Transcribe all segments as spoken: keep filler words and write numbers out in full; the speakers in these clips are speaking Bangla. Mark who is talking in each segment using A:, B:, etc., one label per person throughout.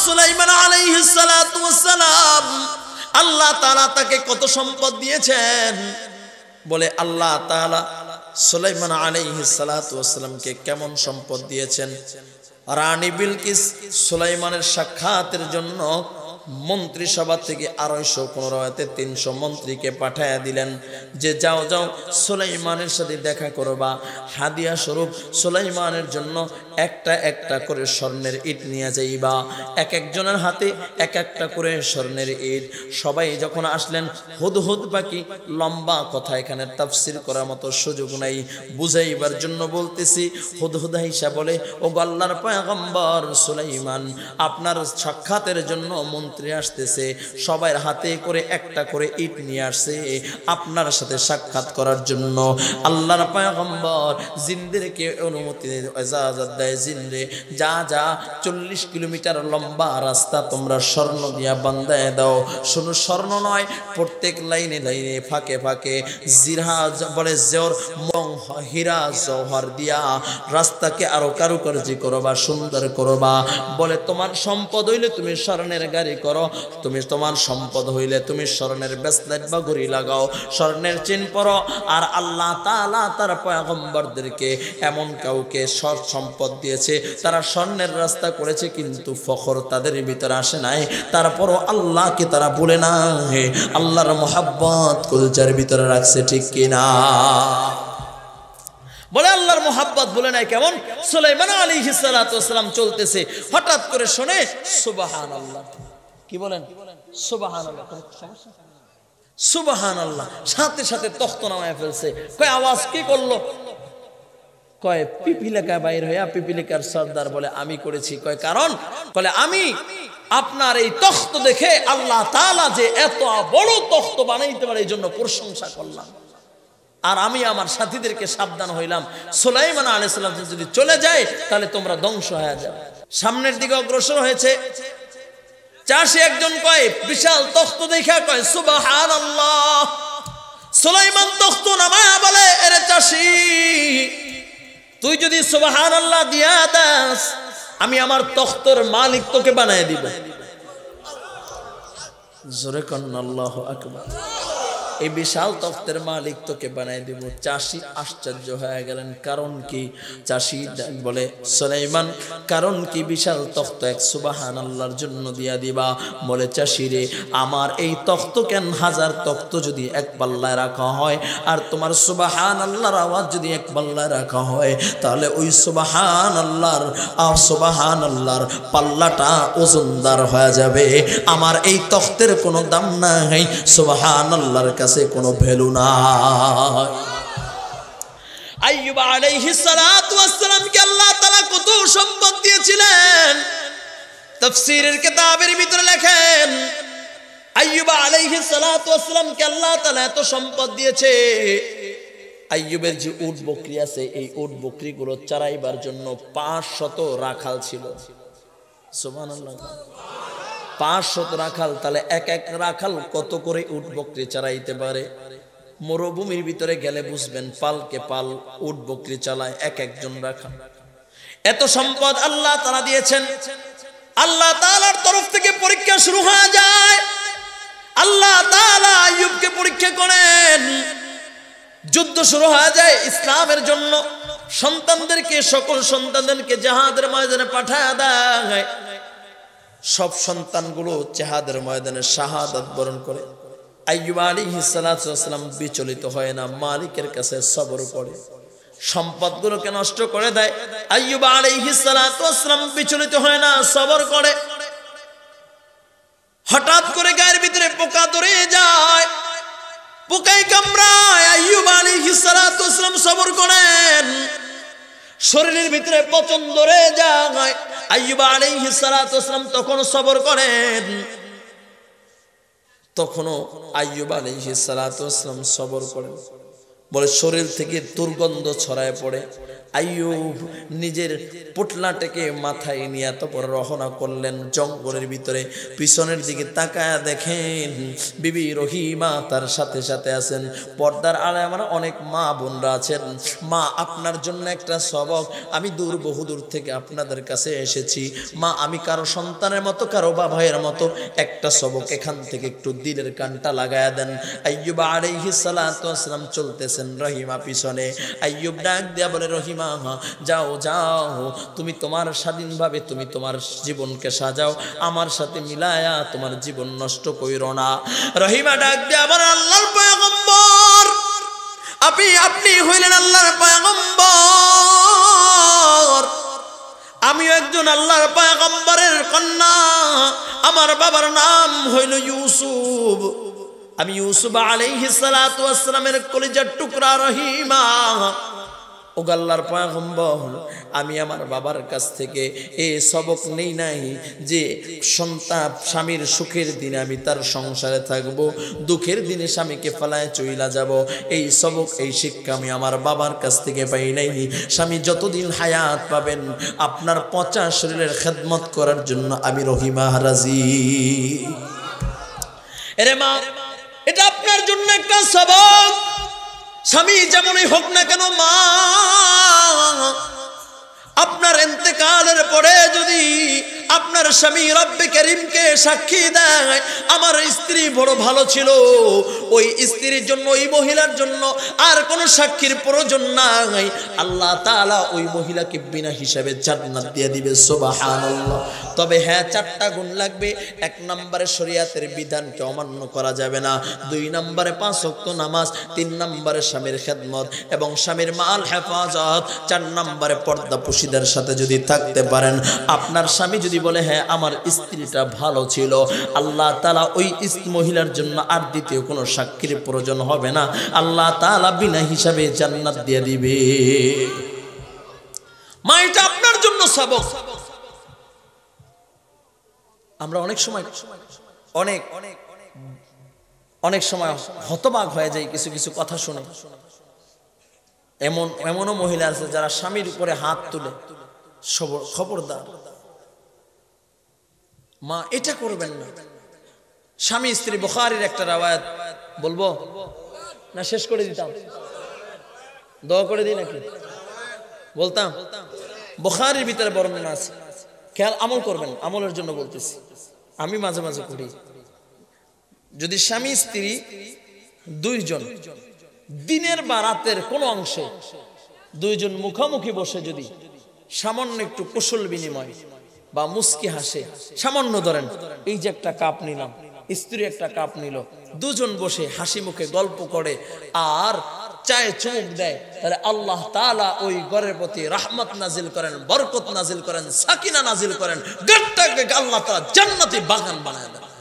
A: সুলাইমান আলাইহিস সালাতু ওয়াস সালাম আল্লাহ তাআলা তাকে কত সম্পদ দিয়েছেন। বলে আল্লাহ তাআলা সুলাইমান আলাইহিস সালাতু ওয়াস সালামকে কেমন সম্পদ দিয়েছেন। রানী বিলকিস সুলাইমানের সাক্ষাতের জন্য মন্ত্রিসভা থেকে আড়াইশো পনেরোতে তিনশো মন্ত্রীকে পাঠায়া দিলেন যে যাও যাও সুলাইমানের সাথে দেখা করবা, হাদিয়া স্বরূপ সুলাইমানের জন্য একটা একটা করে স্বর্ণের ইট নিয়ে যাইবা, এক একজনের হাতে এক একটা করে স্বর্ণের ইট। সবাই যখন আসলেন, হুদহুদ পাখি, লম্বা কথা এখানে তাফসির করার মতো সুযোগ নাই, বুঝাইবার জন্য বলতেছি। হুদহুদ আইসা বলে, ও আল্লাহর পয়গম্বর সুলাইমান, আপনার সাক্ষাতের জন্য মন্ত্রী আসতেছে, সবার হাতে করে একটা করে ইট নিয়ে আসছে আপনার সাথে সাক্ষাৎ করার জন্য। আল্লাহর পয়গম্বর জিনদেরকে অনুমতি ইজাজত দেয়, জিনরে যা যা চল্লিশ কিলোমিটার লম্বা রাস্তা তোমরা স্বর্ণ দিয়া বান্ধায় দাও। শুধু স্বর্ণ নয়, প্রত্যেক লাইনে লাইনে ফাঁকে ফাঁকে জিরহা বলে জোর মং হীরা জওহর দিয়া রাস্তাকে আরো কারুকার্য করবা, সুন্দর করবা। বলে তোমার সম্পদ হইলে তুমি স্বর্ণের গাড়ি করো, তুমি তোমার সম্পদ হইলে তুমি স্বর্ণের ব্রেসলেট বা ঘড়ি লাগাও, স্বর্ণের চিহ্ন পরো। আর আল্লাহ তাআলা তার পয়গম্বরদেরকে এমন কাউকে সৎ সম্পদ দিয়েছে, তারা স্বর্ণের রাস্তা করেছে কিন্তু ফখর তাদের ভিতরে আসে নাই। তারপরও আল্লাহকে তারা বলে না, হে আল্লাহর মোহাব্বত কলজার ভিতরে রাখছে, ঠিক কিনা? বলে আল্লাহর মোহাব্বত বলে নাই কেমন? সুলাইমান আলাইহিস সালাতু ওয়াস সালাম চলতেছে, হঠাৎ করে শুনে সুবহানাল্লাহ। কি বলেন? সুবহানাল্লাহ। সুবহানাল্লাহ। সাথে সাথে তখ্ত নামায় ফেলছে। কয় আওয়াজ কি করলো? কয় পিপিলিকা বাইর হইয়া পিপিলিকার সর্দার বলে আমি করেছি। কয় কারণ? বলে আমি আপনার এই তখ্ত দেখে আল্লাহ তাআলা যে এত বড় তখ্ত বানাইতে পারে এই জন্য প্রশংসা করলাম। আর আমি আমার সাথীদেরকে সাবধান হইলাম, সুলাইমান আলাইহিস সালাম যদি চলে যায় তাহলে তোমরা ধ্বংস হয়ে যাবে। সামনের দিকে অগ্রসর হয়েছে। চাষি একজন কয়, বিশাল তখ্ত দেখা কয় সুবহানাল্লাহ। সুলাইমান তখ্ত নামায়া বলে, এরে চাষি, তুই যদি সুবহানাল্লাহ দিয়া দাস, আমি আমার তখ্তর মালিক তোকে বানায় দিব। জোরে কন আল্লাহু আকবার। এই বিশাল তখ্তের মালিক তোকে বানাই দিব। চাষি আশ্চর্য হয়ে গেলেন, কারণ কি? চাষি বলে, সুলাইমান কারণ কি বিশাল তখ্ত এক সুবহানাল্লাহর জন্য দিয়া দিবা? বলে চাষি রে, আমার এই তখ্ত কেন হাজার তখ্ত যদি এক পাল্লায় রাখা হয় আর তোমার সুবহানাল্লাহর আওয়াজ যদি এক পাল্লায় রাখা হয়, তাহলে ওই সুবহানাল্লাহর আর সুবহানাল্লাহর পাল্লাটা ওজনদার হয়ে যাবে। আমার এই তখ্তের কোনো দাম নাই, সুবহানাল্লাহর কাছে কোনো ভ্যালু নাই। আইয়ুব আলাইহিস সালাতু ওয়াস সালামকে আল্লাহ তাআলা কত সম্পদ দিয়েছিলেন। তাফসীরের কিতাবের ভিতরে লেখেন, আইয়ুব আলাইহিস সালাতু ওয়াস সালামকে আল্লাহ তাআলা এত সম্পদ দিয়েছে, আইয়ুবের যে উট বকরি আছে, এই উট বকরিগুলো চড়াইবার জন্য পাঁচশত রাখাল ছিল। সুবহানাল্লাহ। পাঁচশত রাখাল, তাহলে এক এক রাখাল কত করে উট বকরি চড়াইতে পারে? মরুভূমির ভিতরে গেলে বুঝবেন, পালকে পাল উট বকরি চালায় এক একজন রাখাল। এত সম্পদ আল্লাহ তাআলা দিয়েছেন। আল্লাহ তাআলার তরফ থেকে পরীক্ষা শুরু হয়ে যায়। আল্লাহ তাআলা আইয়ুবকে পরীক্ষা করেন। যুদ্ধ শুরু হয়ে যায় ইসলামের জন্য। সন্তানদেরকে, সকল সন্তানদেরকে জিহাদের ময়দানে পাঠায় দেয়। সব সন্তানগুলো জিহাদের ময়দানে শাহাদাত বরণ করে। আইয়ুব আলাইহিস সালাতু ওয়াস সালাম বিচলিত হয় না, মালিকের কাছে সবর করে, সম্পদগুলোকে নষ্ট করে দেয়। আইয়ুব আলাইহিস সালাতু ওয়াস সালাম বিচলিত হয় না, সবর করে। হঠাৎ করে গায়ের ভিতরে পোকা ধরে যায়, পোকায় কামড়ায়। আইয়ুব আলাইহিস সালাতু ওয়াস সালাম সবর করেন। শরীরের ভিতরে পচন ধরে যায়। আইয়ুব আলাইহিস সালাতু ওয়াস সালাম তখন সবর করেন। তখনও আইয়ুব আলাইহিস সালাতু ওয়াস সালাম সবর করেন। বলে শরীর থেকে দুর্গন্ধ ছড়ায় পড়ে। আইয়ুব নিজের পুটলাটাকে মাথায় নিয়ে এত বড় রওনা করলেন জঙ্গলের ভিতরে। পিছনের দিকে তাকায়া দেখেন বিবি রহিমা তার সাথে সাথে আছেন। পর্দার আড়ালে আমার অনেক মা বোনরা আছেন। মা, আপনার জন্য একটা সবক, আমি দূর বহুদূর থেকে আপনাদের কাছে এসেছি। মা, আমি কারো সন্তানের মতো কারো বাবার মতো, একটা সবক এখান থেকে একটু দিলের কানটা লাগায়া দেন। আইয়ুব আলাইহিস সালাতু ওয়াস সালাম চলতেছেন, রহিমা পিছনে। আইয়ুব ডাক দেয়া বলে, রহিমা যাও যাও, তুমি তোমার স্বাধীনভাবে তুমি তোমার জীবনকে সাজাও, আমার সাথে মিলায়া তোমার জীবন নষ্ট কইরো না। রহিমা ডাক দেয়া বলে, আল্লাহর পয়গম্বর, আপনি আপনি হইলেন আল্লাহর পয়গম্বর, আমিও একজন আল্লাহর পয়গম্বরের কন্যা, আমার বাবার নাম হইল ইউসুফ, আমি ইউসুফ আলাইহিস সালাতু ওয়াস সালামের কলিজার টুকরা। রহিমা, ও আল্লাহর পয়গম্বর, আমি আমার বাবার কাছ থেকে এই সবক নেই নাই যে সন্তান স্বামীর সুখের দিনে আমি তার সংসারে থাকবো, দুঃখের দিনে স্বামীকে ফেলায় চইলা যাব। এই সবক এই শিক্ষা আমি আমার বাবার কাছ থেকে পাই নাই। স্বামী যতদিন হায়াত পাবেন আপনার পচা শরীরের খেদমত করার জন্য আমি রহিমা রাজি। এরে মা, এটা আপনার জন্য একটা সবক। স্বামী যেমনই হোক না কেন মা, আপনার ইন্তেকালের পরে যদি আপনার স্বামী রব্বে কারীমকে সাক্ষী দেয় আমার স্ত্রী বড় ভালো ছিল, ওই স্ত্রীর জন্য, ওই মহিলার জন্য আর কোনো সাক্ষীর প্রয়োজন নাই। আল্লাহ তাআলা ওই মহিলাকে বিনা হিসাবে জান্নাত দিয়ে দিবে। সুবহানাল্লাহ। তবে হ্যাঁ, চারটা গুণ লাগবে। এক নম্বরে শরীয়তের বিধানকে অমান্য করা যাবে না, দুই নম্বরে পাঁচ ওয়াক্ত নামাজ, তিন নম্বরে স্বামীর খেদমত এবং স্বামীর মাল হেফাজত, চার নম্বরে পর্দা পুশিদের সাথে যদি থাকতে পারেন। আপনার স্বামী যদি বলে হ্যাঁ আমার স্ত্রীটা ভালো ছিল, আল্লাহ তাআলা ওই মহিলার জন্য আর দ্বিতীয় কোনো সাক্ষীর প্রয়োজন হবে না, আল্লাহ তাআলা বিনা হিসাবে জান্নাত দিয়ে দিবে। মা, এটা আপনার জন্য সবক। আমরা অনেক সময় অনেক অনেক সময় হতবাক হয়ে যাই কিছু কিছু কথা শুনে। এমন এমনও মহিলা আছে যারা স্বামীর উপরে হাত তুলে, খবরদার মা, এটা করবেন না। স্বামী স্ত্রী, বুখারীর একটা রাওয়ায়াত বলবো না, শেষ করে দিতাম, দোয়া করে দিই নাকি বলতাম? বুখারীর ভিতরে বর্ণনা আছে, খেয়াল আমল করবেন, আমলের জন্য বলতেছি, আমি মাঝে মাঝে করি। যদি স্বামী স্ত্রী দুইজন দিনের বা রাতের কোন অংশে দুইজন মুখামুখি বসে যদি সামান্য একটু কুশল বিনিময় বা মুস্কি হাসে, সামান্য ধরেন এই যে একটা কাপ নিলাম, স্ত্রী একটা কাপ নিল, দুজন বসে হাসি মুখে গল্প করে আর চায়ে চুমুক দেয়, তাহলে আল্লাহ তাআলা ওই ঘরের প্রতি রহমত নাজিল করেন, বরকত নাজিল করেন, সাকিনা নাজিল করেন, ঘরটাকে আল্লাহ তাআলা জান্নাতি বাগান বানায় দেন।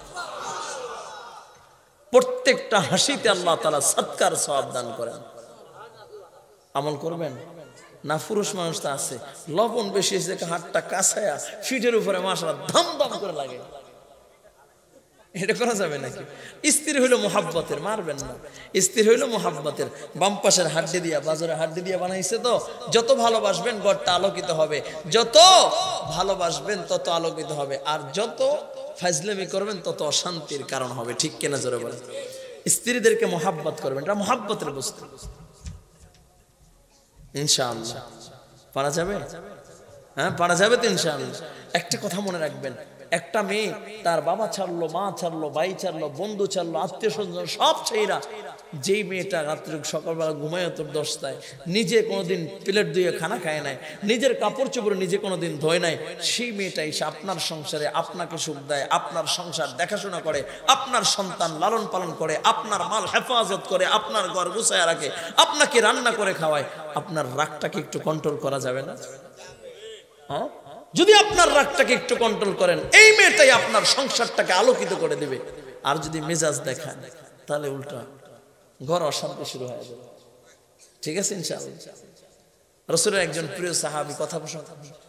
A: প্রত্যেকটা হাসিতে আল্লাহ তাআলা সদকার সওয়াব দান করেন। আমল করবেন না? পুরুষ মানুষ তো আছে, লবণ বেশি এসে হাতটা কাছায়া ফিটের উপরে মাশাআল্লাহ ধাম ধাম করে লাগে, এটা করা যাবে নাকি? স্ত্রী হইলো মোহাব্বতের, মারবেন না। স্ত্রী হইলো মোহাব্বতের, বাম পাশের হাড্ডি দিয়া, বাজারে হাড্ডি দিয়া বানাইছে, তো যত ভালোবাসবেন ঘরটা আলোকিত হবে, যত ভালোবাসবেন তত আলোকিত হবে, আর যত ফাজলামি করবেন তত অশান্তির কারণ হবে। ঠিক কিনা জোরে বলেন? স্ত্রীদেরকে মোহাব্বত করবেন, এটা মোহাব্বতের বস্তু। ইনশাআল্লাহ পারা যাবে, হ্যাঁ পারা যাবে তো ইনশাআল্লাহ। একটা কথা মনে রাখবেন, একটা মেয়ে তার বাবা ছাড়লো, মা ছাড়লো, ভাই ছাড়লো, বন্ধু ছাড়লো, আত্মীয় স্বজন সব ছেড়া, যেই মেয়েটা রাত্রে সকালবেলা ঘুমায় তোর দশটায়, নিজে কোনোদিন প্লেট ধুয়ে খানা খায় নাই, নিজের কাপড় চোপড় নিজে কোনোদিন ধোয় নাই, সেই মেয়েটা এসে আপনার সংসারে আপনাকে সুখ দেয়, আপনার সংসার দেখাশোনা করে, আপনার সন্তান লালন পালন করে, আপনার মাল হেফাজত করে, আপনার ঘর গুছায় রাখে, আপনাকে রান্না করে খাওয়ায়, আপনার রাগটাকে একটু কন্ট্রোল করা যাবে না? হ্যাঁ, যদি আপনার রাগটাকে একটু কন্ট্রোল করেন, এই মেয়েটাই আপনার সংসারটাকে আলোকিত করে দিবে। আর যদি মেজাজ দেখান তাহলে উল্টা ঘর অশান্তি শুরু হয়ে যাবে। ঠিক আছে ইনশাআল্লাহ। রাসূলের একজন প্রিয় সাহাবী কথা প্রসঙ্গ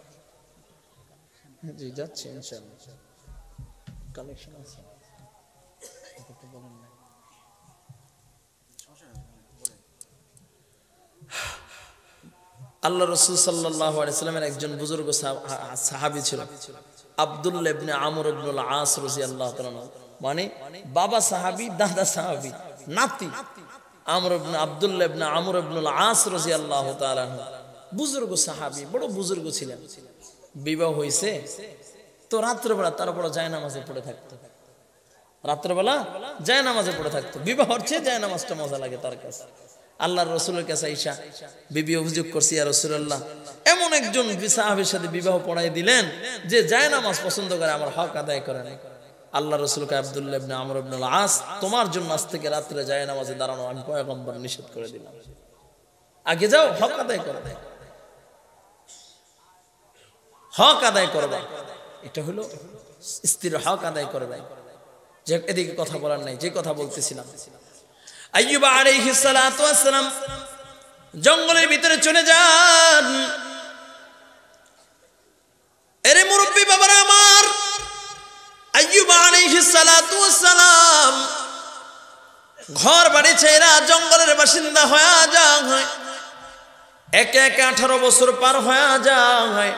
A: জি যাচ্ছে ইনশাআল্লাহ, কানেকশন আছে, কথা বলেন না। আল্লাহ রাসূল সাল্লাল্লাহু আলাইহি সাল্লামের একজন বুজুর্গ সাহাবী ছিল আব্দুল্লাহ ইবনে আমর ইবনুল আস রাদিয়াল্লাহু তাআলা, মানে বাবা সাহাবী দাদা সাহাবী নাতি আমর ইবনে আব্দুল্লাহ ইবনে আমর ইবনুল আস রাদিয়াল্লাহু তাআলা, বুজুর্গ সাহাবী, বড় বুজুর্গ ছিলেন। বিবাহ হইছে তো রাত্রেবেলা তার উপর জায়নামাজে পড়ে থাকতো, রাত্রেবেলা জায়নামাজে পড়ে থাকতো। বিবাহ হচ্ছে জায়নামাজটা মজা লাগে তার কাছে। আল্লাহর রাসূলের কাছে আয়েশা বিবি অভিযোগ করছে, ইয়া রাসূলুল্লাহ, এমন একজন সাহাবীর সাথে বিবাহ পড়াই দিলেন যে জায়নামাজ পছন্দ করে, আমার হক আদায় করে না। আল্লাহ রাসূলকে আব্দুল্লাহ ইবনে আমর ইবনুল আস, তোমার জন্য আজ থেকে রাত্রে জায়নামাজে দাঁড়ানো আমি পয়গম্বর নিষেধ করে দিলাম, আগে যাও হক আদায় করো, হক আদায় করবা। এটা হলো স্ত্রীর হক আদায় করবে। যে এদিকে কথা বলার নাই, যে কথা বলতেছিলাম, আইয়ুব আলাইহিস সালাতু ওয়াস সালাম জঙ্গলের ভিতরে চলে যান। এরে মুরব্বি বাবারা আমার, আইয়ুব আলাইহিস সালাতু ওয়াস সালাম ঘর বাড়ি ছেড়ে জঙ্গলের বাসিন্দা হয়ে যায়। একে একে আঠারো বছর পার হয়ে যায়।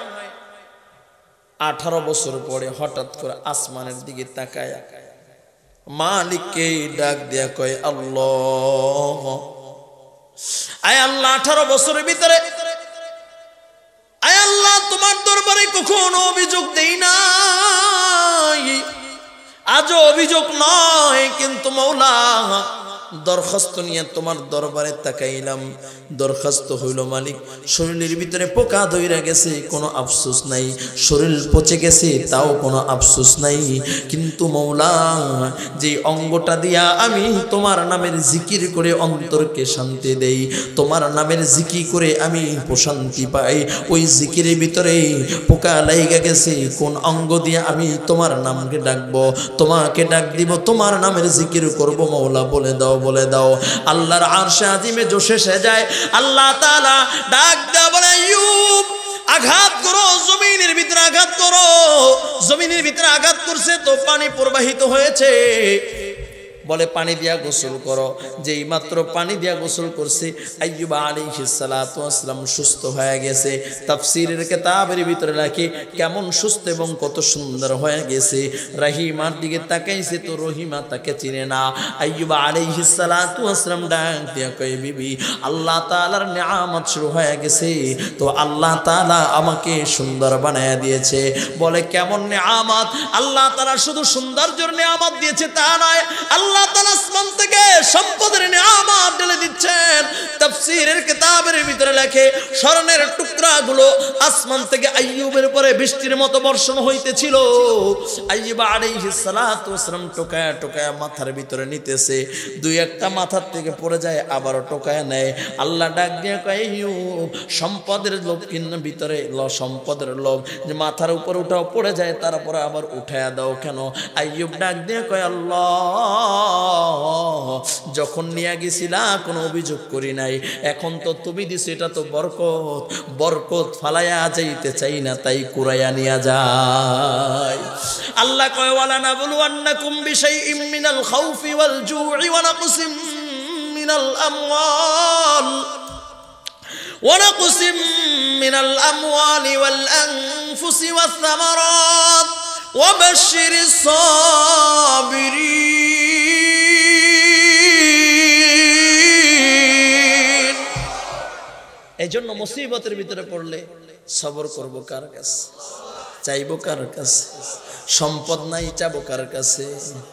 A: আঠারো বছর পরে হঠাৎ করে আসমানের দিকে তাকায় মালিককে ডাক দিয়া কয়, আল্লাহ, আয় আল্লাহ, আঠারো বছরের ভিতরে আয় আল্লাহ তোমার দরবারে কখনো অভিযোগ দেই নাই, আজও অভিযোগ নয়, কিন্তু মওলা দরখাস্ত নিয়ে তোমার দরবারে তাকাইলাম। দরখাস্ত হইল, মালিক, শরীরের ভিতরে পোকা ধইরা গেছে, কোনো আফসোস নাই, শরীর পচে গেছে, তাও কোনো আফসোস নাই, কিন্তু মওলা যে অঙ্গটা দিয়া আমি তোমার নামের জিকির করে অন্তরকে শান্তি দেই, তোমার নামের জিকির করে আমি প্রশান্তি পাই, ওই জিকিরের ভিতরে পোকা লাইগা গেছে। কোন অঙ্গ দিয়া আমি তোমার নামকে ডাকবো, তোমাকে ডাক দিব, তোমার নামের জিকির করব, মওলা বলে দাও, বলে দাও। আল্লাহর আরশে আজিমে জোশে সে যায়। আল্লাহ তাআলা ডাক দেয়া বলে, আইয়ুব, আঘাত করো, জমিনের ভিতরে আঘাত করো। জমিনের ভিতরে আঘাত করছে তো পানি প্রবাহিত হয়েছে, বলে পানি দিয়া গোসল করো। যেই মাত্র পানি দিয়া গোসল করছে, আইয়ুব আলাইহিস সালাতু ওয়াস সালাম সুস্থ হয়ে গেছে। তাফসীরের কিতাবের ভিতরে লেখে কেমন সুস্থ এবং কত সুন্দর হয়ে গেছে। রহিমার দিকে তাকাইছে তো রহিমা তাকে চিনে না। আইয়ুব আলাইহিস সালাতু ওয়াস সালাম ডাক দিয়া কয়, বিবি, আল্লাহ তাআলার নিয়ামত শুরু হয়ে গেছে, তো আল্লাহ তাআলা আমাকে সুন্দর বানায়া দিয়েছে। বলে কেমন নিয়ামত? আল্লাহ তাআলা শুধু সৌন্দর্যের নিয়ামত দিয়েছে তা নয়, আল্লাহ তাআলা আসমান থেকে সম্পদের নিয়ামত ঢেলে দিচ্ছেন। তাফসীরের কিতাবের ভিতরে লেখে স্বর্ণের টুকরাগুলো আসমান থেকে আইয়ুবের উপরে বৃষ্টির মতো বর্ষণ হইতেছিল। আইয়ুব আলাইহিস সালাতু ওয়াস সালাম টোকায়া টোকায়া মাথার ভিতরে নিতেছে, দুই একটা মাথার থেকে পড়ে যায়, আবারও টোকায়া নেয়। আল্লাহ ডাক দিয়ে কয়, আইয়ুব, সম্পদের লোভ কিন্ন ভিতরে ল সম্পদের লোভ, যে মাথার উপর উঠাও পড়ে যায়, তারপরে আবার উঠায়া দাও কেন? আইয়ুব ডাক দিয়ে কয়, আল্লাহ, যখন নিয়ে গেছিলা কোনো অভিযোগ করি নাই, এখন তো তুমি দিছো, এটা তো বরকত, বরকত ফালাইয়া যাইতে চাই না, তাই কুরাইয়া নিয়া যায়। আল্লাহ কয়, ওয়ালা নাবলুওয়ান্নাকুম বিশাইইম মিনাল খাউফি ওয়াল জু'i ওয়া নাকসিম মিনাল আমওয়াল ওয়া নাকসিম মিনাল আমওয়ালি ওয়াল আনফুসি ওয়াস সামারাত ওয়া বাশশিরিস সাবিরিন। এজন্য মুসিবতের ভিতরে পড়লে সবর করব কার কাছে? চাইবো কার কাছে? সম্পদ নাই, চাবো কার কাছে?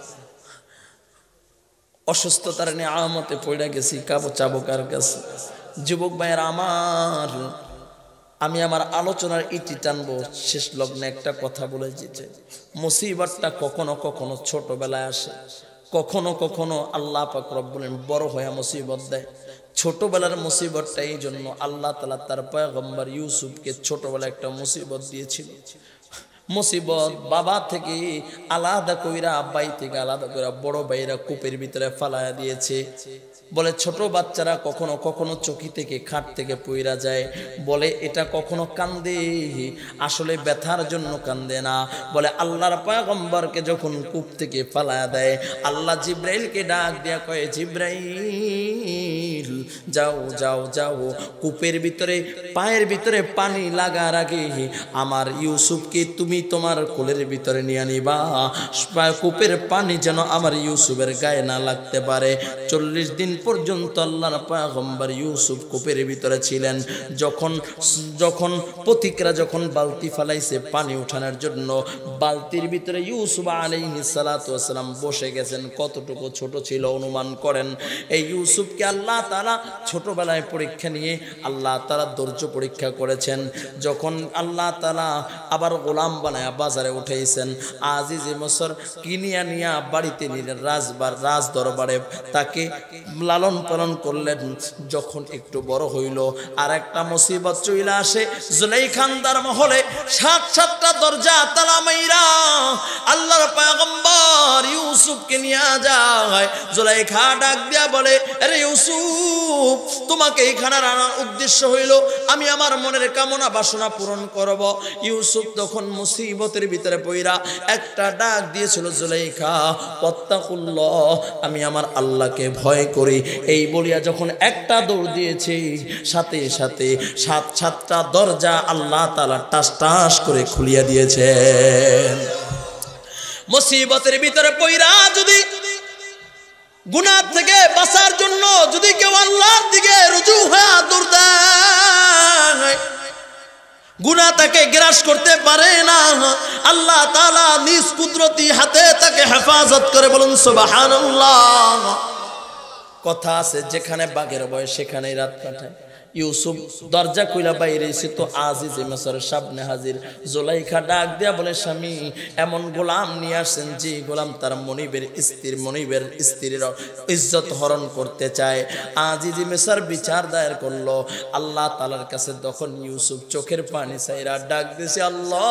A: অসুস্থতার নিয়ামতে পড়ে গেছি, কাবো চাবো কার কাছে? যুবক ভাইয়ের আমার, আমি আমার আলোচনার ইতি টানবো শেষ লগ্নে একটা কথা বলে যেতে, মুসিবতটা কখনো কখনো ছোটবেলায় আসে, কখনো কখনো আল্লাহ পাক রব্বুল আলামিন বড় হয়ে মুসিবত দেয়। ছোটবেলার মুসিবতটা এই জন্য আল্লাহ তাআলা তার পয়গম্বর ইউসুফকে ছোটবেলায় একটা মুসিবত দিয়েছিল। মুসিবত বাবা থেকে আলাদা কইরা, আব্বাই থেকে আলাদা কইরা বড় ভাইরা কূপের ভিতরে ফালায়া দিয়েছে। বলে ছোট বাচ্চারা কখনো কখনো চকি থেকে খাট থেকে পইরা যায়, বলে এটা কখনো কান্দে, আসলে ব্যথার জন্য কান্দে না। বলে আল্লাহর পয়গম্বরকে যখন কূপ থেকে ফালায়া দেয়, আল্লাহ জিব্রাইলকে ডাক দিয়া কয়, জিব্রাইল, যাও যাও যাও, কূপের ভিতরে পায়ের ভিতরে পানি লাগার আগে আমার ইউসুফকে তুমি তোমার কোলের ভিতরে নিয়ে নিবা, কূপের পানি যেন আমার ইউসুফের গায়ে না লাগতে পারে। চল্লিশ দিন পর্যন্ত আল্লাহর পয়গম্বর ইউসুফ কূপের ভিতরে ছিলেন। যখন যখন পথিকরা যখন বালতি ফালাইছে পানি উঠানোর জন্য, বালতির ভিতরে ইউসুফ আলাইহিস সালাতু ওয়াস সালাম বসে গেছেন। কতটুকু ছোট ছিল অনুমান করেন। এই ইউসুফকে আল্লাহ তাআলা ছোটবেলায় পরীক্ষা নিয়ে আল্লাহ তাআলা ধৈর্য পরীক্ষা করেছেন। যখন আল্লাহ তাআলা আবার গোলাম বানায়া বাজারে উঠাইছেন, আজিজে মিসর কিনিয়া নিয়া বাড়িতে নিলেন, রাজবার রাজ দরবারে তাকে লালন পালন করলেন। যখন একটু বড় হইল আর একটা মুসিবত চলে আসে। জুলাইখার মহলে সাত সাতটা দরজা তালা মাইরা আল্লাহর পয়গম্বর ইউসুফকে নিয়ে যায়। জুলাইখা ডাক দিয়া বলে, আরে ইউসুফ, তোমাকে এখানে আনার উদ্দেশ্য হইল আমি আমার মনের কামনা বাসনা পূরণ করব। ইউসুফ তখন মুসিবতের ভিতরে পইরা একটা ডাক দিয়েছিল, জুলাইখা ওয়াত্তাকুল্লাহ, আমি আমার আল্লাহকে ভয় করি। এই বলিয়া যখন একটা দৌড় দিয়েছে, সাথে সাথে সাত সাতটা দরজা আল্লাহ তাআলা টাস টাস করে খুলিয়া দিয়েছেন। মুসিবতের ভিতরে পইরা যদি গুনাহ থেকে বাঁচার জন্য যদি কেউ আল্লাহর দিকে রুজু হয়ে দৌড় দেয়, গুনাহ তাকে গ্রাস করতে পারে না। আল্লাহ তাআলা নিজ কুদরতি হাতে তাকে হেফাজত করে। বলুন সুবহানাল্লাহ। কথা আছে, যেখানে বাঘের ভয় সেখানেই রাত কাটায়। ইউসুফ দরজা কইলা বাইরে এসে তো আজিজে মিসরের সামনে হাজির। জুলাইখা ডাক দিয়া বলে, স্বামী এমন গোলাম নিয়ে আসেন যে গোলাম তার মনিবের স্ত্রীর মনিবের স্ত্রীর ইজ্জত হরণ করতে চায়। আজিজে মিসর বিচার দায়ের করলো আল্লাহ তাআলার কাছে। তখন ইউসুফ চোখের পানি ছাইরা ডাক দিয়েছে, আল্লাহ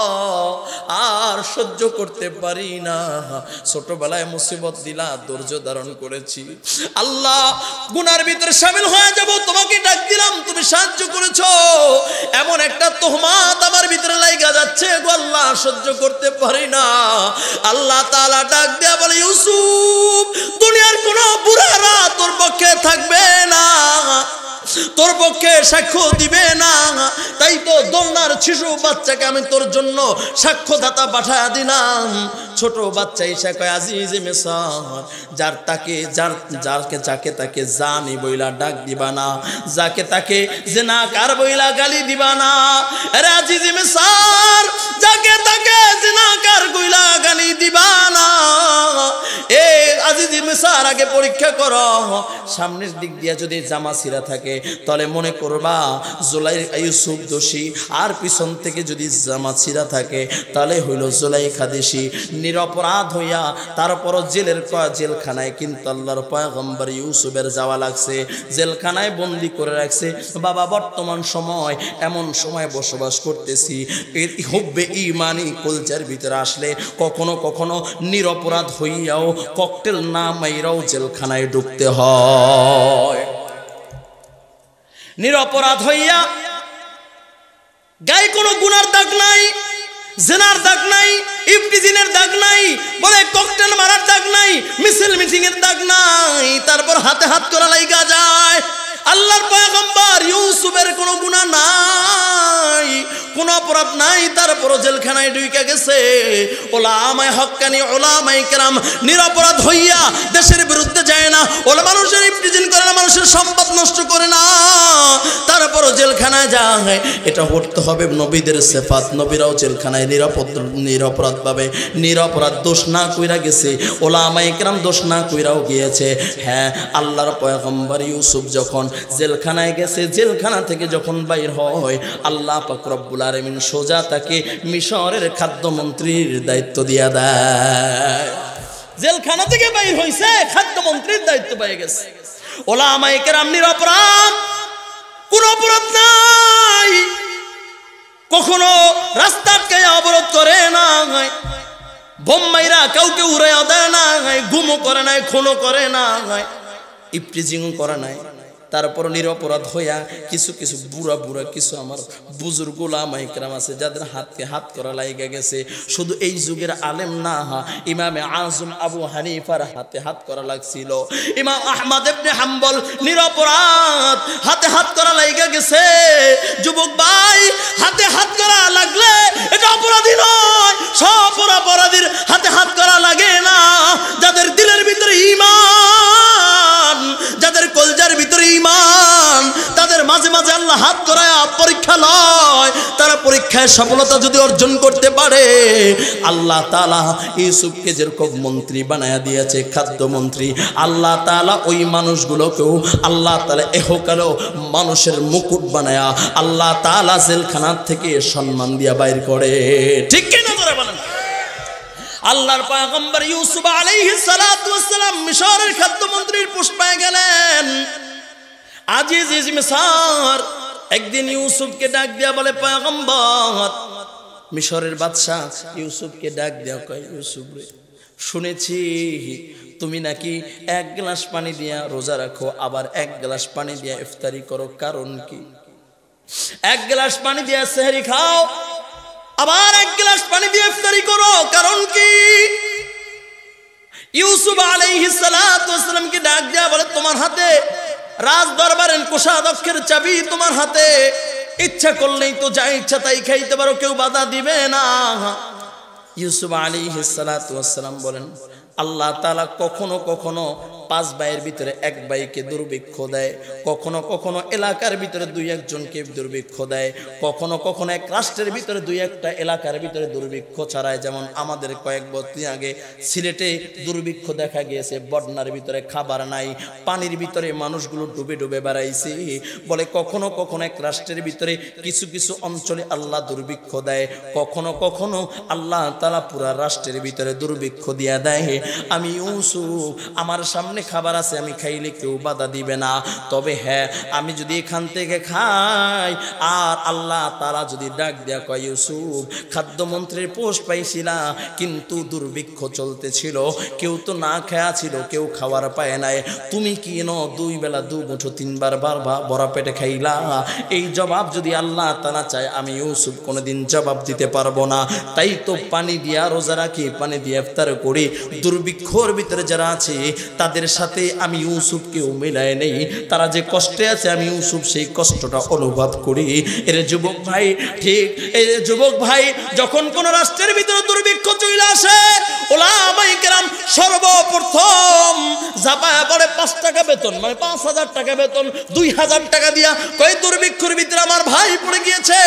A: আর সহ্য করতে পারি না, ছোটবেলায় মুসিবত দিলা, ধৈর্য ধারণ করেছি, আল্লাহ গুনার ভিতরে শামিল হয়ে যাব, তোমাকে ডাক দিলাম, তুমি সাহায্য করেছো, এমন একটা তোহমাত আমার ভিতরে লাগা যাচ্ছে গো আল্লাহ, সহ্য করতে পারি না। আল্লাহ তাআলা ডাক দেয়া বলে, ইউসুফ দুনিয়ার কোনো বুড়ারা তোর পক্ষে থাকবে না, তোর পক্ষে সাক্ষ্য দিবে না। তাই তো দোলনার শিশু বাচ্চাকে আমি তোর জন্য সাক্ষ্যদাতা পাঠায়া দিলাম। ছোট বাচ্চা এসে কয়, আজিজে মিসর, যার তাকে যার যারকে যাকে তাকে জানি বইলা ডাক দিবা না, যাকে তাকে জিনাকার বইলা গালি দিবা না। আরে আজিজে মিসর, যাকে তাকে জিনাকার বইলা গালি দিবা না। এ আজিজে মিসর, আগে পরীক্ষা করো, সামনের দিক দিয়া যদি জামা ছিঁড়া থাকে তাহলে মনে করবা জুলাই ইউসুফ দোষী, আর পিছন থেকে যদি জামা ছিঁড়া থাকে তাহলে হইল জুলাইখা দোষী। নিরপরাধ হইয়া তারপরও জেলের জেলখানায় কিন্তু আল্লাহর পয়গম্বর ইউসুফের যাওয়া লাগছে, জেলখানায় বন্দি করে রাখছে। বাবা বর্তমান সময় এমন সময় বসবাস করতেছি, হুব্বে ইমানি কলচার ভিতরে আসলে কখনো কখনো নিরপরাধ হইয়াও ককটেল না মাইরাও জেলখানায় ঢুকতে হয়। নিরপরাধ হইয়া গায়ে কোনো গুনার দাগ নাই, জেনার দাগ নাই, ইফতিজিনের দাগ নাই, বলে ককটেল মারার দাগ নাই, মিছিল মিটিং এর দাগ নাই, তারপর হাতে হাত করা লাইগা যায়। আল্লাহর পয়গম্বর ইউসুফের কোনো গুনাহ নাই, কোনো অপরাধ নাই, তারপর জেলখানায় ঢুকে গেছে। ওলামায়ে হক্কানি ওলামায়ে কেরাম নিরপরাধ হইয়া দেশের বিরুদ্ধে যায় না, ওলা মানুষের ইফতিজিন করে না, মানুষের সম্পদ নষ্ট করে না, তারপরও জেলখানায় যায়। এটা করতে হবে নবীদের সিফাত। নবীরাও জেলখানায় নিরাপদ নিরপরাধ ভাবে নিরপরাধ দোষ না কইরা গেছে, ওলামায়ে কেরাম দোষ না কইরাও গিয়েছে। হ্যাঁ, আল্লাহর পয়গম্বর ইউসুফ যখন জেলখানায় গেছে, জেলখানা থেকে যখন বাইর হয়, আল্লাহ পাক রব্বুল আলামিন সোজা তাকে মিশরের খাদ্যমন্ত্রীর দায়িত্ব দিয়া দেয়। জেলখানা থেকে বাইর হইছে, খাদ্যমন্ত্রীর দায়িত্ব পেয়ে গেছে। ওলামায়ে কেরাম নিরপরাধ, কোন অপরাধ নাই, কখনো রাস্তা আটকে অবরোধ করে না, বোম্বাইরা কাউকে উড়াইয়া দেয় না, গুমও করে নাই, খুনও করে না, ইফতিজিং করে নাই। তারপর নিরপরাধ হইয়া কিছু কিছু বুড়া বুড়া কিছু আমার বুজুর্গ ওলামা ইকরাম আছে যাদের হাতকে হাত করা লাইগা গেছে। শুধু এই যুগের আলেম না, ইমামে আজম আবু হানিফার হাতে হাত করা লাগছিল, ইমাম আহমদ ইবনে হাম্বল নিরপরাধ হাতে হাত করা লাইগা গেছে। যুবক ভাই, হাতে হাত করা লাগলে এটা অপরাধী নয়, সব অপরাধীর হাতে হাত করা লাগে না। যাদের দিলের ভিতরে ঈমান, যাদের কলজার ভিতরে ঈমান, তাদের মাঝে মাঝে আল্লাহ হাত করায় পরীক্ষা লয়। তারা পরীক্ষায় সফলতা যদি অর্জন করতে পারে, আল্লাহ তাআলা ইউসুফকে যেরকম মন্ত্রী বানায়া দিয়েছে, খাদ্যমন্ত্রী, আল্লাহ তাআলা ওই মানুষগুলোকেও আল্লাহ তাআলা এহকালেও মানুষের মুকুট বানায়া আল্লাহ তাআলা জেলখানার থেকে সম্মান দিয়া বাইর করে। ঠিক কিনা ধরে বলেন? আল্লাহর পয়গম্বর ইউসুফ আলাইহিস সালাতু ওয়াস সালাম মিশরের খাদ্যমন্ত্রীর পোস্ট পেয়ে গেলেন। আজিজ ইজ মিশর একদিন ইউসুফকে ডাক দিয়া বলে, পয়গম্বর, মিশরের বাদশা ইউসুফকে ডাক দিয়া কয়, ইউসুফ রে, শুনেছি তুমি নাকি এক গ্লাস পানি দিয়া রোজা রাখো, আবার এক গ্লাস পানি দিয়া ইফতারি করো, কারণ কি? এক গ্লাস পানি দিয়া সেহরি খাও, আবার এক গ্লাস পানি দিয়ে ইফতারি করো, কারণ কি? ইউসুফ আলাইহিস সালাতু ওয়াস সালামকে ডাক দিয়া বলে, তোমার হাতে রাজ দরবারের কোষাধ্যক্ষের চাবি, তোমার হাতে, ইচ্ছা করলেই তো যা ইচ্ছা তাই খাইতে পারো, কেউ বাধা দিবে না। ইউসুফ আলাইহিস সালাতু ওয়াস সালাম বলেন, আল্লাহ তাআলা কখনো কখনো পাঁচ ভাইয়ের ভিতরে এক ভাইকে দুর্ভিক্ষ দেয়, কখনো কখনো এলাকার ভিতরে দুই একজনকে দুর্ভিক্ষ দেয়, কখনো কখনো এক রাষ্ট্রের ভিতরে দুই একটা এলাকার ভিতরে দুর্ভিক্ষ ছড়ায়। যেমন আমাদের কয়েক বছর আগে সিলেটে দুর্ভিক্ষ দেখা গিয়েছে, বন্যার ভিতরে খাবার নাই, পানির ভিতরে মানুষগুলো ডুবে ডুবে বেড়াইছে। বলে কখনো কখনো এক রাষ্ট্রের ভিতরে কিছু কিছু অঞ্চলে আল্লাহ দুর্ভিক্ষ দেয়, কখনো কখনো আল্লাহ তাআলা পুরা রাষ্ট্রের ভিতরে দুর্ভিক্ষ দিয়া দেয়। আমি ইউসুফ, আমার সামনে খাবার আছে, আমি খাইলে কেউ বাধা দিবে না, তবে হ্যাঁ, আমি যদি এখান থেকে খাই আর আল্লাহ তাআলা যদি ডাক দেয়া কয়, ইউসুফ, খাদ্যমন্ত্রীর পোস্ট পাইছিলা কিন্তু দুর্ভিক্ষ চলতেছিল, কেউ তো না খায়া ছিল, কেউ খাবার পায় নাই, তুমি কি ন দুই বেলা দু মুঠো তিনবার বারবার বড়া পেটে খাইলা? এই জবাব যদি আল্লাহ তাআলা চায়, আমি ইউসুফ কোনোদিন জবাব দিতে পারবো না। তাই তো পানি দিয়া রোজা রাখি, পানি দিয়ে ইফতার করি। দুর্ভিক্ষর ভিতরে যারা আছে তাদের সাথে আমি ইউসুফকেও মিলাই নেই, তারা যে কষ্টে আছে আমি ইউসুফ সেই কষ্টটা অনুভব করি। এর যুবক ভাই, ঠিক এই যুবক ভাই, যখন কোন রাষ্ট্রের ভিতরে দুর্ভিক্ষ চলে আসে, ওলামায়ে কেরাম সর্বপ্রথম জাপায়া পড়ে পাঁচ টাকা বেতন, মানে পাঁচ হাজার টাকা বেতন, দুই হাজার টাকা দিয়া কই দুর্ভিক্ষর ভিতরে আমার ভাই পড়ে গিয়েছে,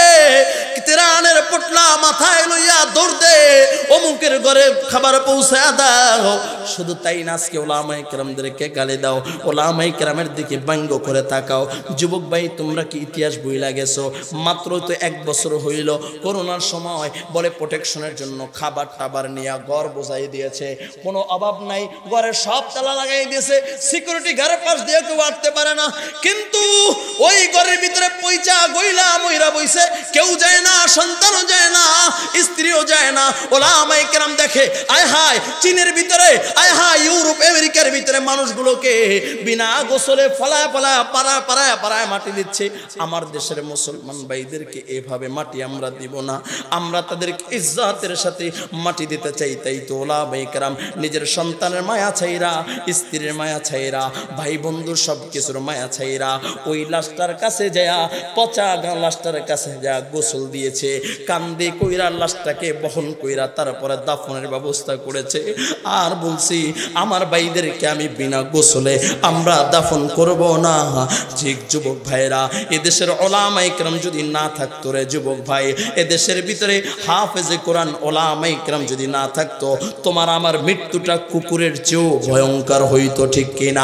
A: তেরানের পোটলা মাথায় লইয়া দৌড় দে, অমুকের ঘরে খাবার পৌঁছায়া দাও। শুধু তাই না, আজকে ওলামায়ে কেরামদেরকে গালি দাও, ওলামায়ে কেরামের দিকে ব্যঙ্গ করে তাকাও। যুবক ভাই, তোমরা কি ইতিহাস বইলা গেছো? মাত্র তো এক বছর হইল, করোনার সময় বলে প্রোটেকশনের জন্য খাবার টাবার নিয়ে ঘর বোঝাই দিয়েছে, কোনো অভাব নাই, ঘরের সব তালা লাগাই দিয়েছে, সিকিউরিটি ঘরের পাশ দিয়ে কেউ আসতে পারে না, কিন্তু ওই ঘরের ভিতরে পয়সা গইলা মইরা বইছে, কেউ যায় না, সন্তানও যায় না, স্ত্রীও যায় না। ওলামায়ে কেরাম দেখে, আয় হায়, চীনের ভিতরে, আয় হায়, ইউরোপ আমেরিকার ভিতরে মানুষগুলোকে বিনা গোসলে ফলায় ফলায় পাড়ায় পাড়ায় পাড়ায় মাটি দিচ্ছে। আমার দেশের মুসলমান ভাইদেরকে এভাবে মাটি আমরা দিব না, আমরা তাদেরকে ইজ্জতের সাথে মাটি দিতে চাই। তাই তো ওলামায়ে কেরাম নিজের সন্তানের মায়া ছাইরা, স্ত্রীর মায়া ছাইরা, ভাই বন্ধুর সব কিছুর মায়া ছাইরা ওই লাশটার কাছে যায়, পচা লাশটার কাছে যা গোসল দিয়েছে, কান্দে কইরা লাশটাকে বহন কইরা তারপরে দাফনের ব্যবস্থা করেছে। আর বলছি, আমার ভাইদেরকে আমি বিনা গোসলে আমরা দাফন করব না। ঠিক যুবক ভাইরা, এদেশের ওলামায়ে কেরাম যদি না থাকতো রে যুবক ভাই, এদেশের ভিতরে হাফেজে কোরআন ওলামায়ে কেরাম যদি না থাকতো, তোমার আমার মৃত্যুটা কুকুরের চেয়েও ভয়ঙ্কর হইতো। ঠিক কিনা?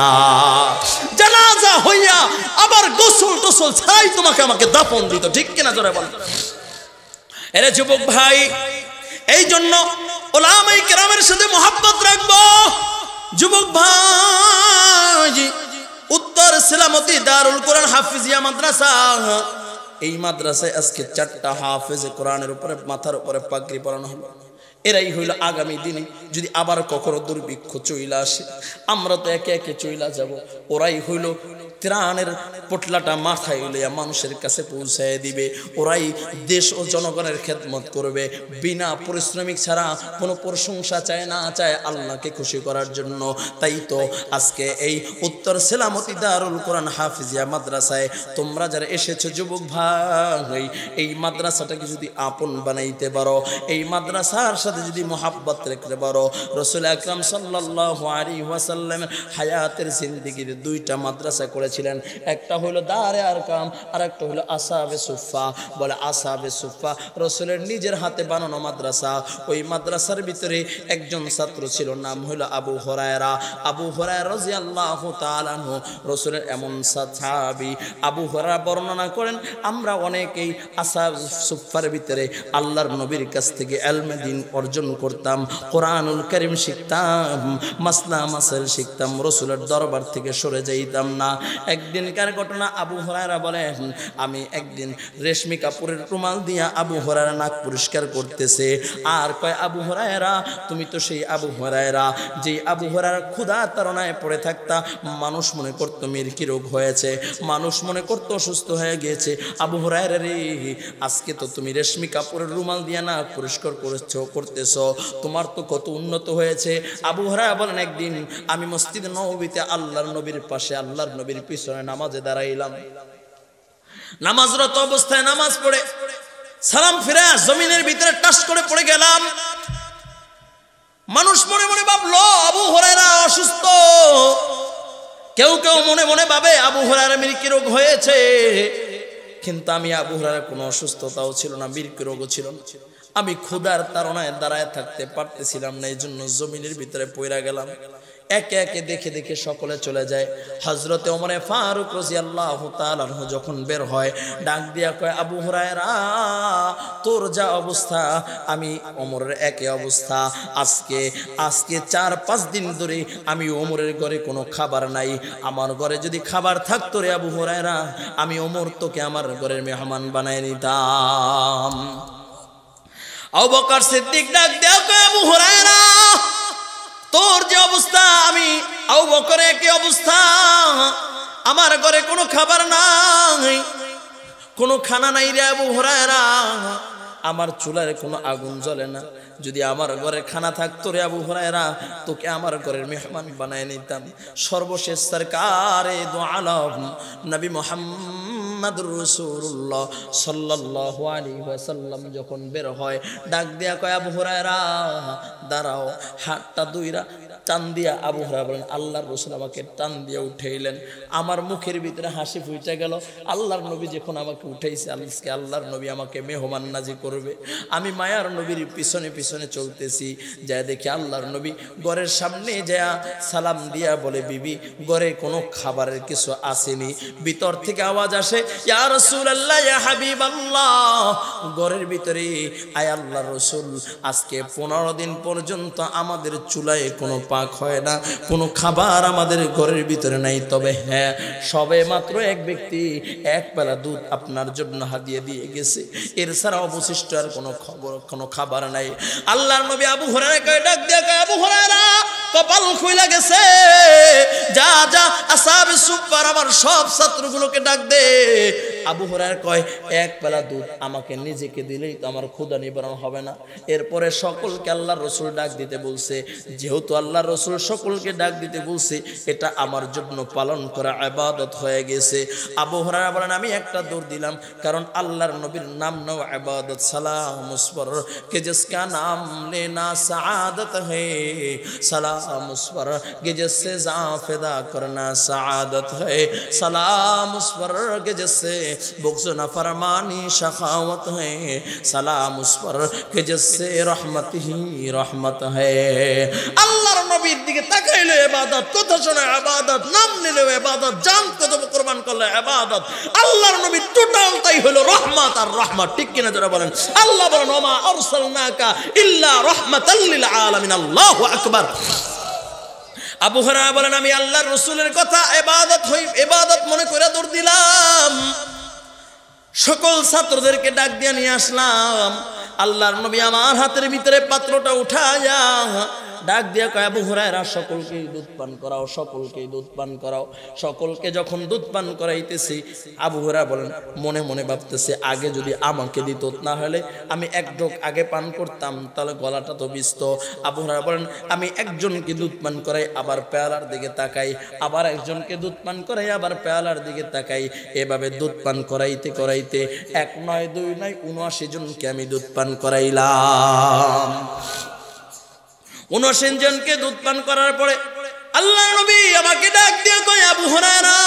A: জানাজা হইয়া আবার গোসল টোসল ছাড়াই তোমাকে আমাকে দাফন দিত। ঠিক কিনা? জোরে বল। এরে যুবক ভাই, এই জন্য ওলামায়ে কেরামের সাথে মহব্বত রাখবো। যুবক ভাই, উত্তর সেলামতি দারুল কোরআন হাফিজিয়া মাদ্রাসা, এই মাদ্রাসায় আজকে চারটা হাফেজে কোরআনের উপরে মাথার উপরে পাগড়ি পরানো হলো। এরাই হইল আগামী দিনে যদি আবার কখনো দুর্ভিক্ষ চইলা আসে, আমরা তো একে একে চইলা যাব, ওরাই হইল ত্রাণের পোটলাটা মাথায় লইয়া মানুষের কাছে পৌঁছায় দিবে। ওরাই দেশ ও জনগণের খেদমত করবে, বিনা পরিশ্রমিক ছাড়া কোনো প্রশংসা চায় না, চায় আল্লাহকে খুশি করার জন্য। তাই তো আজকে এই উত্তর সেলামতি দারুল কোরআন হাফিজিয়া মাদ্রাসায় তোমরা যারা এসেছো যুবক ভাই, এই মাদ্রাসাটাকে যদি আপন বানাইতে পারো, এই মাদ্রাসার সাথে যদি মোহাব্বত রাখতে পারো, রাসূল আকরাম সাল্লাল্লাহু আলাইহি ওয়াসাল্লামের হায়াতের জিন্দেগিতে দুইটা মাদ্রাসা করেছিলেন, একটা হলো দারে আরকাম আর একটা হলো আসহাবে সুফা। বলে আসহাবে সুফা রাসূলের নিজের হাতে বানানো মাদ্রাসা। ওই মাদ্রাসার ভিতরে একজন ছাত্র ছিল, নাম হলো আবু হুরায়রা। আবু হুরায়রা রাদিয়াল্লাহু তাআলা আনহু রাসূলের এমন সাহাবী। আবু হুরায়রা বর্ণনা করেন, আমরা অনেকেই আসহাবে সুফার ভিতরে আল্লাহর নবীর কাছ থেকে ইলমে দ্বীন অর্জন করতাম, কোরআনুল কারীম শিখতাম, মাসলা মাসাইল শিখতাম, রাসূলের দরবার থেকে সরে যাইতাম না। একদিনকার ঘটনা, আবু হুরায়রা বলেন, আমি একদিন রেশমি কাপড়ের রুমাল দিয়া আবু হুরায়রা নাক পরিষ্কার করতেছে। আর কয়, আবু হুরায়রা তুমি তো সেই আবু হুরায়রা যে আবু হুরায়রা ক্ষুধা তাড়নায় পড়ে থাকতা, মানুষ মনে করতো মির্কি রোগ হয়েছে, মানুষ মনে করতো অসুস্থ হয়ে গিয়েছে। আবু হুরায়রা রে, আজকে তো তুমি রেশমি কাপড়ের রুমাল দিয়া নাক পরিষ্কার করেছো করতেছো, তোমার তো কত উন্নত হয়েছে। আবু হুরায়রা বলেন, একদিন আমি মসজিদ নববীতে আল্লাহর নবীর পাশে আল্লাহর নবীর পিছনে নামাজে দাঁড়াইলাম। নামাজরত অবস্থায় নামাজ পড়ে সালাম ফিরে জমিনের ভিতরে টাস করে পড়ে গেলাম। মানুষ মনে মনে ভাবলো আবু হুরায়রা অসুস্থ, কেউ কেউ মনে মনে ভাবে আবু হুরায়রা মির্কি রোগ হয়েছে। কিন্তু আমি আবু হুরায়রা কোনো অসুস্থতাও ছিল না, মির্কি রোগও ছিল না। আমি ক্ষুধার তাড়নায় দাঁড়ায় থাকতে পারতেছিলাম না, এই জন্য জমিনের ভিতরে পড়ে গেলাম। একে একে দেখে দেখে সকলে চলে যায়। হযরতে ওমরে ফারুক রাদিয়াল্লাহু তাআলা আনহু যখন বের হয়, ডাক দিয়া কয়, আবু হুরায়রা তোর যা অবস্থা আমি ওমরের একই অবস্থা। আজকে আজকে চার পাঁচ দিন ধরে আমি ওমরের ঘরে কোনো খাবার নাই, আমার ঘরে যদি খাবার থাকতো রে আবু হুরায়রা, আমি ওমর তোকে আমার ঘরের মেহমান বানায় নিতাম। আবু বকর সিদ্দিক ডাক দেয়া কয়, আবু হুরায়রা তোর যে অবস্থা আমি আবু বকরের কি অবস্থা, আমার ঘরে কোনো খাবার নাই, কোনো খানা নাই রে আবু হুরায়রা, আমার চুলায় কোনো আগুন জ্বলে না, যদি আমার ঘরে খানা থাকতো রে আবু হুরায়রা তোকে আমার ঘরের মেহমান বানায় নিতাম। সর্বশেষ সরকারে দো আলম নবী মুহাম্মদুর রাসূলুল্লাহ সাল্লাল্লাহু আলাইহি ওয়াসাল্লাম যখন বের হয়, ডাক দিয়া কয়, আবু হুরায়রা দাঁড়াও। হাতটা দুইরা টান দিয়া আবু হুরায়রা বলেন, আল্লাহর রাসূল আমাকে টান দিয়া উঠাইলেন। আমার মুখের ভিতরে হাসি ফুটে গেল, আল্লাহর নবী যখন আমাকে উঠাইছে, আজকে আল্লাহর নবী আমাকে মেহমান নাজি করবে। আমি মায়ার নবীর পিছনে পিছনে চলতেছি, যা দেখি আল্লাহর নবী ঘরের সামনে যা সালাম দিয়া বলে, বিবি ঘরে কোনো খাবারের কিছু আসেনি। ভিতর থেকে আওয়াজ আসে, ইয়া রাসূলুল্লাহ ইয়া হাবিবাল্লাহ, ঘরের ভিতরে আয় আল্লাহর রাসূল, আজকে পনেরো দিন পর্যন্ত আমাদের চুলায় কোনো পাক হয় না, কোনো খাবার আমাদের ঘরের ভিতরে নাই, তবে হ্যাঁ সবে মাত্র এক ব্যক্তি এক বেলা দুধ আপনার জন্য হাদিয়া দিয়ে গেছে, এর ছাড়া অবশিষ্ট আর কোনো খবর কোনো খাবার নাই। আল্লাহর নবী আবু হুরায়রাকে ডাক দিয়ে কয়, আবু হুরায়রা কপাল খুইলা গেছে, যা যা আসহাবে সুফফার আমার সব ছাত্রগুলোকে ডাক দে। আবু হুরায়রা কয়, এক বেলা দুধ আমাকে নিজেকে দিলেই তো আমার ক্ষুধা নিবারণ হবে না। এরপরে সকলকে আল্লাহর রাসূল ডাক দিতে বলছে, যেহেতু আল্লাহর রাসূল সকলকে ডাক দিতে বলছে, এটা আমার জন্য পালন করা ইবাদত হয়ে গেছে। আবু হুরায়রা বলেন, আমি একটা দৌড় দিলাম, কারণ আল্লাহর নবীর নাম নাও ইবাদত, সালাম উস पर कि जिसका नाम लेना सआदत है, सलाम उस पर कि जिससे जान फिदा करना सआदत है, सलाम उस पर कि जिससे बुग़्ज़ नफ़रमानी शखावत है, सलाम उस पर कि जिससे रहमत ही रहमत है। আল্লাহর নবীর দিকে তাকাইলে ইবাদত, কথা শোনা ইবাদত, নাম নিলে ইবাদত, জান কত কুরবান করলে ইবাদত। আল্লাহর নবী টোটালটাই হলো রহমত আর রহমত, ঠিক কিনা যারা বলেন? আল্লাহ বলেন, ওমা আরসালনাকা ইল্লা রাহমাতাল লিল আলামিন। আল্লাহু আকবার। আবু হুরায়রা বলেন, আমি আল্লাহর রাসূলের কথা ইবাদত হই ইবাদত মনে করে দৌড় দিলাম, সকল ছাত্রদেরকে ডাক দিয়ে নিয়ে আসলাম। আল্লাহর নবী আমার হাতের ভিতরে পাত্রটা উঠায়া ডাক দিয়া কয় আবু হুরায়রা সকলকে দুধ পান করাও, সকলকে দুধ পান করাও। সকলকে যখন দুধ পান করাইতেছি, আবু হুরায়রা বলেন মনে মনে ভাবতেছে আগে যদি আমাকে দিত, না হলে আমি এক ঢোক আগে পান করতাম, তাহলে গলাটা তো বিস্ত। আবু হুরায়রা বলেন আমি একজনকে দুধ পান করাই, আবার পেয়ালার দিকে তাকাই, আবার একজনকে দুধ পান করাই, আবার পেয়ালার দিকে তাকাই। এভাবে দুধ পান করাইতে করাইতে এক নয় দুই নয় উনআশি জনকে আমি দুধ পান করাইলাম। উনআশি জনকে দুধ পান করার পরে আল্লাহর নবী আমাকে ডাক দিয়ে কয় আবু হুরায়রা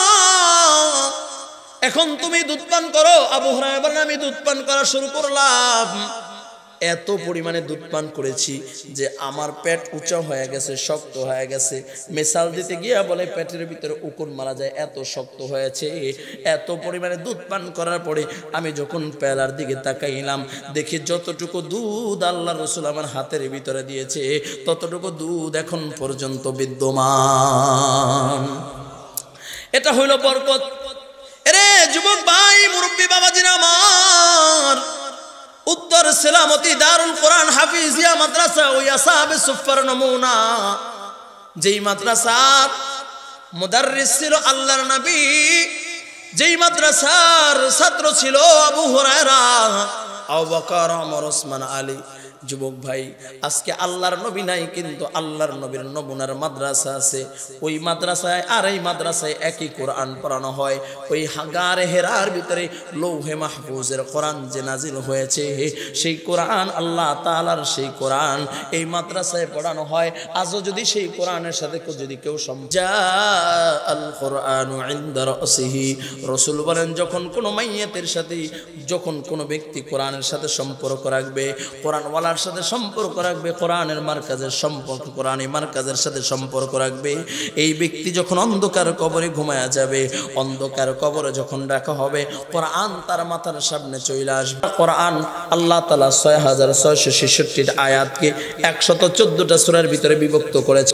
A: এখন তুমি দুধ পান করো। আবু হুরায়রা বলেন আমি দুধ পান করা শুরু করলাম। এত পরিমাণে দুধ পান করেছি যে আমার পেট উঁচা হয়ে গেছে, শক্ত হয়ে গেছে। মিসাল দিতে গিয়া বলে পেটের ভিতরে উকুন মারা যায়, এত শক্ত হয়েছে। এত পরিমাণে দুধ পান করার পরে আমি যখন পেয়ালার দিকে তাকাইলাম, দেখি যতটুকু দুধ আল্লাহ রাসূল আমার হাতের ভিতরে দিয়েছে ততটুকু দুধ এখন পর্যন্ত বিদ্যমান। এটা হইল বরকত। এরে যুবক ভাই, মুরব্বী বাবাজিরা আমার, উত্তর সেলামতি দারুল কোরআন হাফিজিয়া মাদ্রাসা ওই আসহাবে সুফফার নমুনা, যেই মাদ্রাসার মুদাররিস ছিল আল্লাহর নবী, যেই মাদ্রাসার ছাত্র ছিল আবু হুরায়রা, আবু বকর, ওমর, ওসমান, আলী। যুবক ভাই, আজকে আল্লাহর নবী নাই, কিন্তু আল্লাহর নবীর নমুনার মাদ্রাসা আছে। ওই মাদ্রাসায় আর এই মাদ্রাসায় একই কোরআন পড়ানো হয়। ওই গারে হেরার ভিতরে লৌহে মাহফুজের কোরআন যে নাজিল হয়েছে, সেই কোরআন আল্লাহ তাআলার সেই কোরআন এই মাদ্রাসায় পড়ানো হয়। আজও যদি সেই কোরআনের সাথে যদি কেউ সমঝা আল কোরআনু ইনদা রাসিহি, রাসূল বলেন যখন কোনো মাইয়াতের সাথে, যখন কোনো ব্যক্তি কোরআনের সাথে সম্পর্ক রাখবে, কোরআন ওয়ালা সাথে সম্পর্ক রাখবে, কোরআনের মার্কাজের সম্পর্ক, কোরআনী মার্কাজের সাথে সম্পর্ক রাখবে, এই ব্যক্তি যখন অন্ধকার কবরে ঘুমায়া যাবে, অন্ধকার কবরে যখন রাখা হবে, কোরআন তার মাথার সামনে চলে আসবে। কোরআন আল্লাহ তাআলা ছয় হাজার ছয়শো ছেষট্টি আয়াতকে একশত চোদ্দটা সূরার ভিতরে বিভক্ত করেছে।